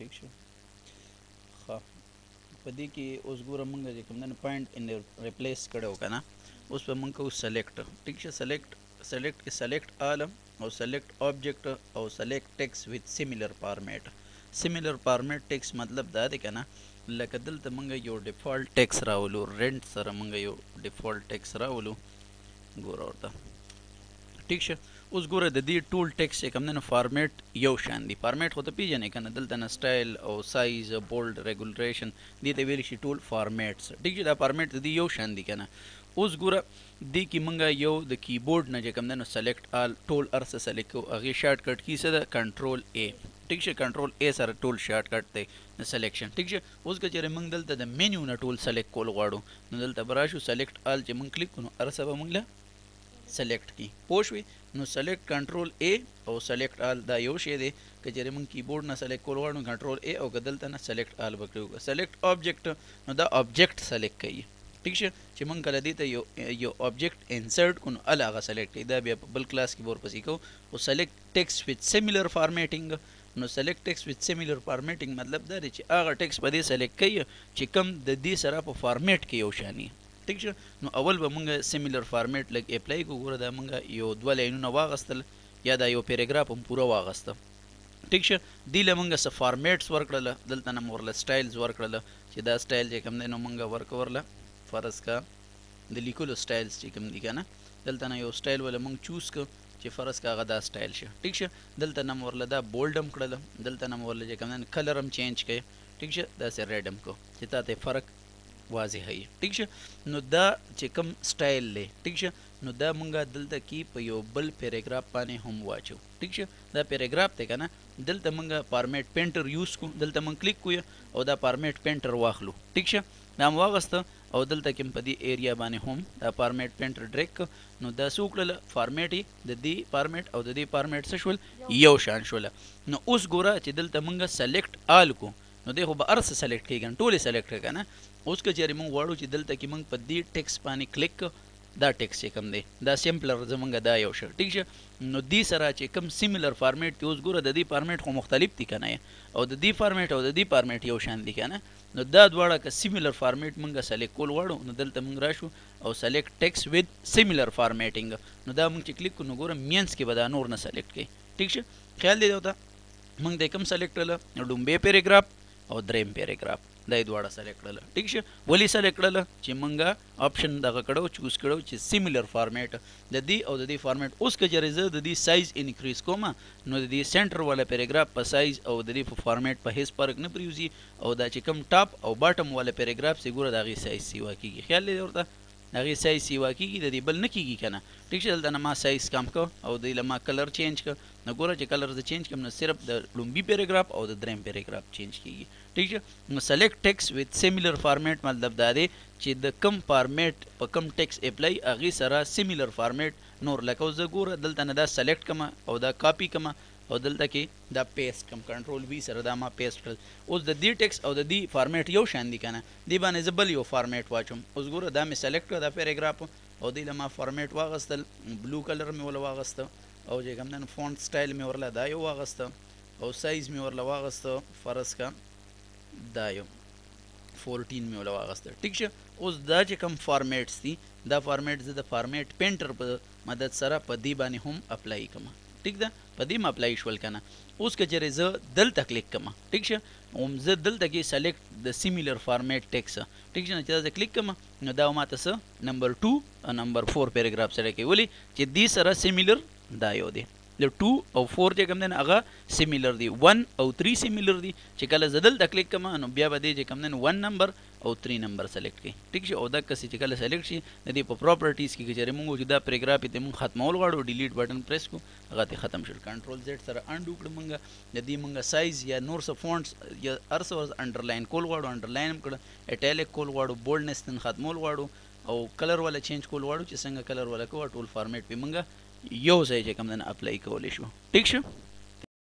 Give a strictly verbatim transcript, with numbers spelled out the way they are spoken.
ٹھیک شو ښه په دې کې اوس ګوره مونږ چې کوم دی پوینټ ان ریپلیس کړی و که نه اوس به مونږ کوو سلیکټ ټیک شه سلیکټ سلیکټ کې سلیکټ آل او سلیکټ آبجیکټ او سلیکټ ټیکس وذ سیملر فارمیټ سیملر فارمیټ ټیکس مطلب دا دی که نه لکه دلته مونږ یو ډیفالټ ټیکس راولو رینټ سره مونږ یو ډیفالټ ټیکس راولو ګوره ورته ټیک شه اوس ګوره د دې ټول ټیکس چې کوم دی نو فارمیټ یو شان دي فارمیټ خو ته پیژنې که نه دلته نه سټایل او سایز بولډ ریګولیشن دې ته ویلی شي ټول فارمیټس ټیک چې دا فارمیټ د دې یو شان دي که نه اوس ګوره دې کې مونږ یو د کیبورډ نه چې کوم دی نو سلیکټ آل ټول هر څه سلیکټ کوو هغې شارټ کټ کي څه ده کنټرول اے ټیک شه کنټرول اے سره ټول شارټ کټ دی د سلیکشن ټیک شه اوس که چېرې مونږ دلته د مینیو نه ټول سلیکټ کول غواړو نو دلته به راشو سلیکټ آل چې مونږ کلیک کړو نو هر څه به مونږ له سلیکټ کی پوه شوې نو سلیکټ کنټرول اے او سلیکټ آل دا یو شی دی که چېرې مونږ کیبورډ نه سلیکټ کول غواړو کنټرول اے او که دلته نه سلیکټ آل به کړو سلیکټ آبجیکټ نو دا آبجیکټ سلیکټ کوي ټیک شه چې مونږ کله دې ته یو یو آبجیکټ انسرټ کړو نو هله هغه سلیکټ کوي دا بیا په بل کلاس کې به ورپسې کوو او سلیکټ ټیکس وذ سیملر فارمیټینګ نو سلیکټ ټیکس وذ سیملر فارمیټینګ مطلب دا دی چې هغه ټیکس په دې سلیکټ کوي چې کم د دې سره په فارمیټ کې یو شاني ټیک شه نو اول به مونږ سیملر فارمیټ لږ اپلای کړو ګوره دا مونږ یو دوه لاینونه واغستل یا دا یو پیراګراف هم پوره واغسته ټیک شه دې له مونږ څه فارمیټس ورکړله دلته نه مو ورله سټایلز ورکړله چې دا سټایل چې کوم دی نو مونږ ورکړو ورله فرض کا د لیکلو سټایلز چې کوم دي که نه دلته نه یو سټایل وله مونږ چوز کړو چې فرض کا هغه دا سټایل شه ټیک شه دلته نه مو ورله دا بولډ هم کړله دلته نه مو ورله چې کوم دی کلر هم چینج کړی ټیک شه داسې ریډ هم کړو چې تا ته فرق واضح هي ټیک شه نو دا چې کوم سټایل دی ټیک شه نو دا مونږه دلته کې په یو بل پیراګراف باندې هم واچو ټیک شه دا پیراګراف دی که نه دلته مونږه فارمیټ پینټر یوز کړو دلته مونږ کلیک کړو او دا فارمیټ پینټر واخلو ټیک شه دا هم واغسته او دلته کې په دې ایریا باندې هم دا فارمیټ پینټر ډریک نو دا څه وکړله فارمیټ یې د دې فارمیټ او د دې فارمیټ څه شول یو شان شوله نو اوس ګوره چې دلته مونږه سلیکټ آل کو نو دی خو به هر څه سلیکټ کېږي ټولې سلیکټ کړه که نه اوس که چېرې مونږ غواړو چې دلته کې مونږ په دې ټیکس باندې کلیک دا ټیکس چې کوم دی دا سیمپلر زمونږ دا یو شه ټیک شه نو دې سره چې کوم سیملر فارمیټ دی اوس ګوره د دې فارمیټ خو مختلف دي که نه او د دې فارمیټ او د دې فارمیټ یو شان دي که نه نو دا دواړه که سیملر فارمیټ مونږ سلیکټ کول غواړو نو دلته مونږ راشو او سلیکټ ټیکس وذ سیملر فارمیټینګ نو دا مونږ چې کلیک کړو نو ګوره مینس کې به دا نور نه سلیکټ کوي ټیک شه خیال دی ورته مونږ د کوم سلیکټ کړله ډومبې پیراګراف او دریم پیراګراف دا یې دواړه سلیکټ کړله ټیک شه ولې سلیکټ کړله چې مونږه آپشن دغه کړو چوز کړو چې سیملر فارمیټ د دې او د دې فارمیټ اوس که چېرې زه د دې سایز انکریز کوم نو د دې سینټر والا پیراګراف په سایز او د دې په فارمیټ په هیڅ فرق نه پرېوځي او دا چې کوم ټاپ او باټم والا پیراګراف چې ګوره د هغې سایز سیوا کېږي خیال دی ورته د هغې سایز سیوا کېږي د دې بل نه کېږي که نه ټیک شه دلته نه ما سایز کم کړ او دې له ما کلر چینج کړ نو ګوره چې کلر زه چینج کړم نو صرف د لومبي پیراګراف او د دریم پیراګراف چینج کېږي ټیک شه نو سلیکټ ټیکس وذ سیملر فارمیټ مطلب دا دی چې د کم فارمیټ په کم ټیکس اپلای هغې سره سیملر فارمیټ نور لکه زه ګوره دلته نه دا سلیکټ کړم او دا کاپي کړم او دلته کې دا پیسټ کم کنټرول وي سره دا ما پیسټ کړل اوس د دې ټیکس او د دې فارمیټ یو شان دي که نه دې باندې زه بل یو فارمیټ واچوم اوس ګوره دا مې سلیکټ کړه دا پیراګراف او دې له ما فارمیټ واغستل بلو کلر مې ورله واغسته او چې کوم دی نو فونټ سټایل مې ورله دا یو واغسته او سایز مې ورله واغسته فرض کا دا یو فورټین مې ورله واغسته ټیک شه اوس دا چې کوم فارمیټس دي دا فارمیټ زه د فارمیټ پینټر په مدد سره په دې باندې هم اپلای کوم ټیک ده په دې م اپلای شول که نه اوس که چېرې زه دلته کلیک کوم ټیک شه هم زه دلته کې سلیکټ د سیملر فارمیټ ټیکس ټیک شه چې دا زه کلیک کوم نو دا ماته څه نمبر ټو او نمبر فور پیراګراف سره کوي ولې چې دې سره سیملر دا یو دی د ټو او فور چې کوم دی نو هغه سیملر دی ون او تھری سیملر دی چې کله زه دلته کلیک کوم نو بیا به دې چې کوم دی نو ون نمبر او تھری نمبر سلیکټ کړي ټیک شي او دا کسې چې کله سلیکټ شي د دې په پراپرټیز کې که چېرې مونږ چې دا پیراګراف یې ته مونږ ختمول غواړو ډیلیټ بټن پریس کړو هغه ته ختم شول کنټرول زیډ سره انډو کړو مونږ د دې مونږ سایز یا نور څه فونټس یا هر څه انډرلاین کول غواړو انډرلاین هم کړه اټیلیک کول غواړو بولډنس تن ختمول غواړو او کلر والا چینج کول غواړو چې څنګه کلر والا کوو ټول فارمیټ پې مونږ یو ځای چې کوم دی نه اپلای کولی شو ټیک شو